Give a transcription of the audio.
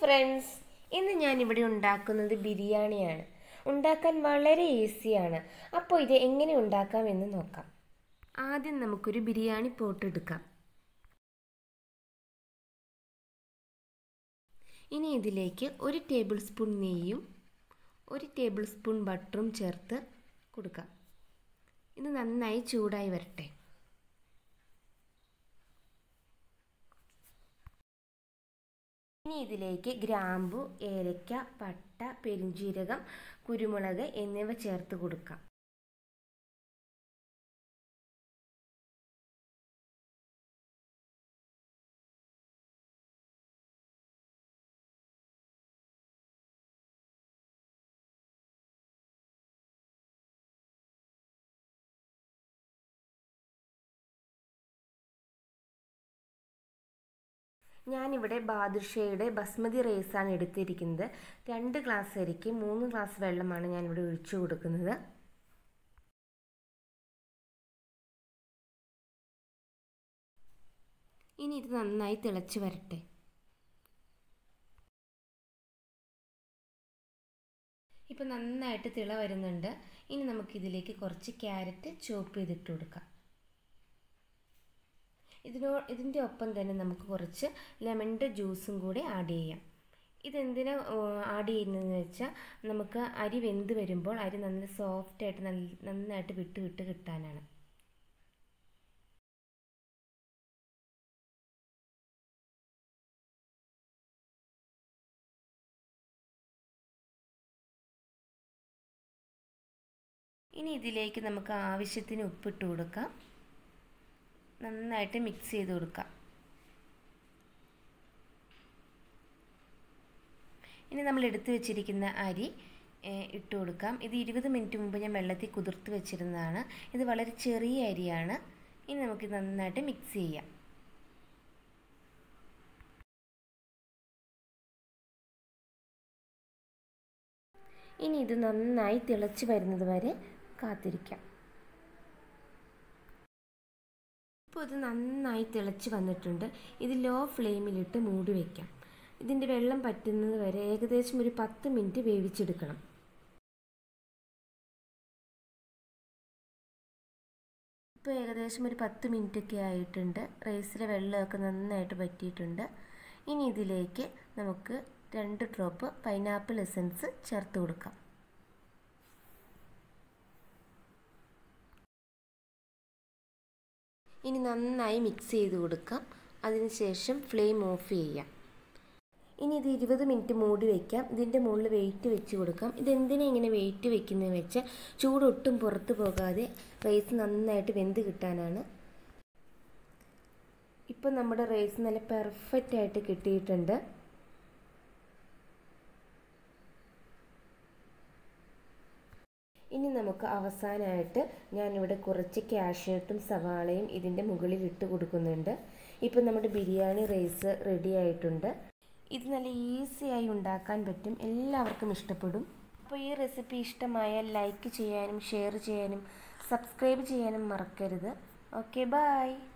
Friends, ഇന്ന് ഞാനിവിടെ ഉണ്ടാക്കുന്നത് ബിരിയാണിയാണ്. ഉണ്ടാക്കാൻ വളരെ ഈസിയാണ്. അപ്പോൾ ഇത് എങ്ങനെ ഉണ്ടാക്കാമെന്ന് നോക്കാം. ആദ്യം നമുക്കൊരു ബിരിയാണി പോട്ട് എടുക്കാം. ഇനി ഇതിലേക്ക് 1 ടേബിൾ സ്പൂൺ നെയ്യും 1 ടേബിൾ സ്പൂൺ ബട്ടറും ചേർത്ത് കൊടുക്കാം. ഇത് നന്നായി ചൂടായി വരട്ടെ. ഇനി ഇതിലേക്ക് ഗ്രാമ്പു, ഏലക്ക, പട്ട, പെരുംജീരകം, കുരുമുളക് എന്നിവ ചേർത്ത് കൊടുക്കാം. ഞാനിവിടെ ബാദുഷയുടെ ബസ്മതി റൈസാണ് എടുത്തിരിക്കുന്നത്. 2 ഗ്ലാസ് അരിക്ക് 3 ഗ്ലാസ് വെള്ളമാണ് ഞാനിവിടെ ഒഴിച്ചു കൊടുക്കുന്നത്. ഇനി ഇത് നന്നായി തിളച്ച് വരട്ടെ. ഇപ്പം നന്നായിട്ട് തിള വരുന്നുണ്ട്. ഇനി നമുക്കിതിലേക്ക് കുറച്ച് ക്യാരറ്റ് ചോപ്പ് ചെയ്തിട്ട് കൊടുക്കാം. ഇതിൻ്റെ ഒപ്പം തന്നെ നമുക്ക് കുറച്ച് ലെമണിൻ്റെ ജ്യൂസും കൂടി ആഡ് ചെയ്യാം. ഇതെന്തിനാ ആഡ് ചെയ്യുന്നതെന്ന് വെച്ചാൽ നമുക്ക് അരി വെന്ത് വരുമ്പോൾ അരി നല്ല സോഫ്റ്റായിട്ട് നന്നായിട്ട് വിട്ട് കിട്ടാനാണ്. ഇനി ഇതിലേക്ക് നമുക്ക് ആവശ്യത്തിന് ഉപ്പിട്ട് കൊടുക്കാം. നന്നായിട്ട് മിക്സ് ചെയ്ത് കൊടുക്കാം. ഇനി നമ്മൾ എടുത്തു വെച്ചിരിക്കുന്ന അരി ഇട്ട് കൊടുക്കാം. ഇത് 20 മിനിറ്റ് മുമ്പ് ഞാൻ വെള്ളത്തിൽ കുതിർത്ത് വെച്ചിരുന്നതാണ്. ഇത് വളരെ ചെറിയ അരിയാണ്. ഇനി നമുക്ക് നന്നായിട്ട് മിക്സ് ചെയ്യാം. ഇനി ഇത് നന്നായി തിളച്ച് വരുന്നത് വരെ കാത്തിരിക്കാം. ഇപ്പോൾ ഇത് നന്നായി തിളച്ച് വന്നിട്ടുണ്ട്. ഇത് ലോ ഫ്ലെയിമിലിട്ട് മൂടി വയ്ക്കാം. ഇതിൻ്റെ വെള്ളം പറ്റുന്നത് വരെ ഏകദേശം ഒരു 10 മിനിറ്റ് വേവിച്ചെടുക്കണം. ഇപ്പോൾ ഏകദേശം ഒരു 10 മിനിറ്റൊക്കെ ആയിട്ടുണ്ട്. റൈസിലെ വെള്ളമൊക്കെ നന്നായിട്ട് പറ്റിയിട്ടുണ്ട്. ഇനി ഇതിലേക്ക് നമുക്ക് 2 ഡ്രോപ്പ് പൈനാപ്പിൾ എസൻസ് ചേർത്ത് കൊടുക്കാം. ഇനി നന്നായി മിക്സ് ചെയ്ത് കൊടുക്കാം. അതിനുശേഷം ഫ്ലെയിം ഓഫ് ചെയ്യാം. ഇനി ഇത് 20 മിനിറ്റ് മൂടി വയ്ക്കാം. ഇതിൻ്റെ മുകളിൽ വെയിറ്റ് വെച്ച് കൊടുക്കാം. ഇതെന്തിനാണ് ഇങ്ങനെ വെയിറ്റ് വെക്കുന്നതെന്ന് വെച്ചാൽ ചൂടൊട്ടും പുറത്ത് പോകാതെ റൈസ് നന്നായിട്ട് വെന്ത് കിട്ടാനാണ്. ഇപ്പം നമ്മുടെ റൈസ് നല്ല പെർഫെക്റ്റ് ആയിട്ട് കിട്ടിയിട്ടുണ്ട്. ഇനി നമുക്ക് അവസാനമായിട്ട് ഞാനിവിടെ കുറച്ച് കാഷ്യൂട്ടും സവാളയും ഇതിൻ്റെ മുകളിൽ ഇട്ട് കൊടുക്കുന്നുണ്ട്. ഇപ്പം നമ്മുടെ ബിരിയാണി റൈസ് റെഡി ആയിട്ടുണ്ട്. ഇത് നല്ല ഈസിയായി ഉണ്ടാക്കാൻ പറ്റും. എല്ലാവർക്കും ഇഷ്ടപ്പെടും. അപ്പോൾ ഈ റെസിപ്പി ഇഷ്ടമായാൽ ലൈക്ക് ചെയ്യാനും ഷെയർ ചെയ്യാനും സബ്സ്ക്രൈബ് ചെയ്യാനും മറക്കരുത്. Okay, by.